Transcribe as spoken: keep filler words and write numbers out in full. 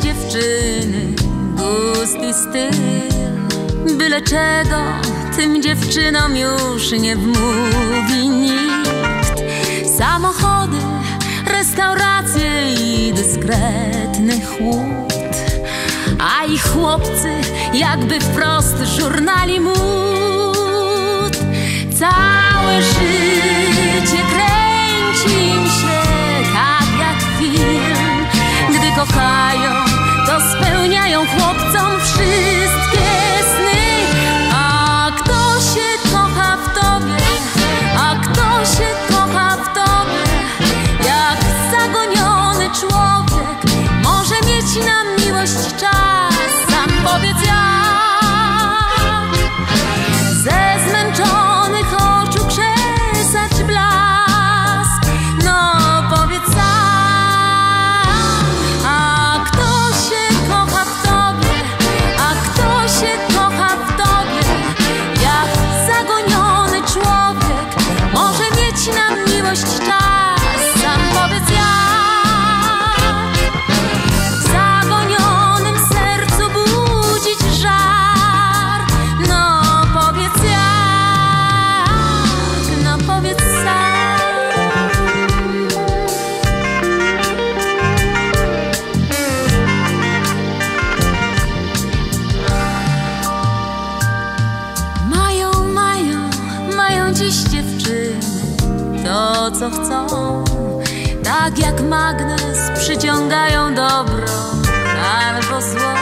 dziewczyny gust i styl. Byle czego tym dziewczynom już nie wmówi nikt. Samochody, restauracje i dyskretny chłód, a ich chłopcy jakby wprost z żurnali mód. Całe życie kręci im się tak jak film. Gdy kochają, to spełniają chłopcom wszystkie sny. A kto się kocha w tobie, a kto się kocha w tobie, jak zagoniony człowiek może mieć na miłość czas? Sam powiedz jak ze zmęczonych oczu krzesać blask. No powiedz sam. A kto się kocha w tobie, a kto się kocha w tobie, jak zagoniony człowiek może mieć na miłość czas? Sam powiedz jak w zagonionym sercu budzić żar. No powiedz jak, no powiedz sam. Mają, mają, mają dziś dziewczyny to, co chcą. Tak jak magnes przyciągają dobro albo zło.